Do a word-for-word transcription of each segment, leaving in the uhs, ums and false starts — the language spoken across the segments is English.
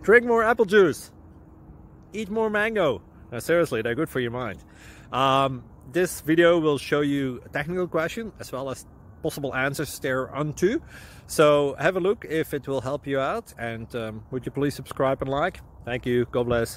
Drink more apple juice. Eat more mango. No, seriously, they're good for your mind. Um, this video will show you a technical question as well as possible answers thereunto. So have a look if it will help you out, and um, would you please subscribe and like? Thank you. God bless.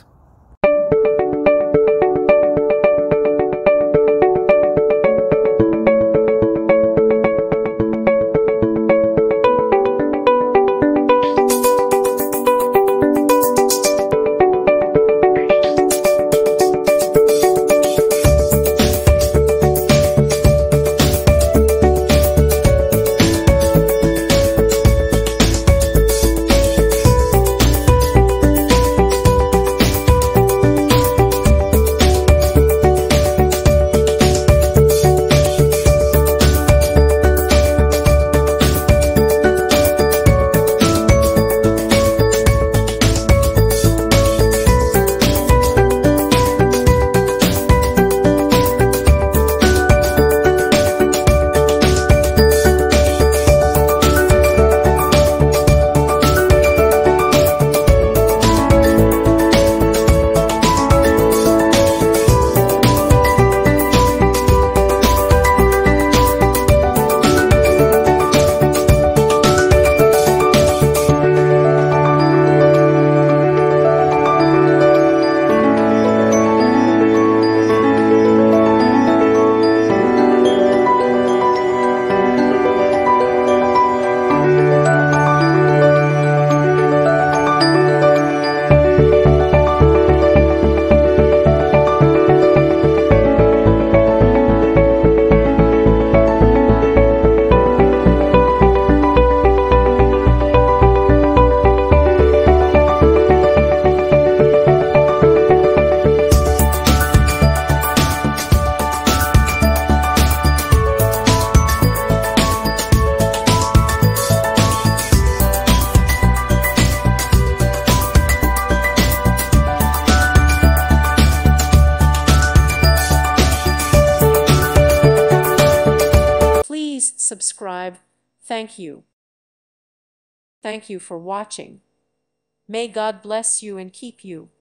Please subscribe. Thank you. Thank you for watching. May God bless you and keep you.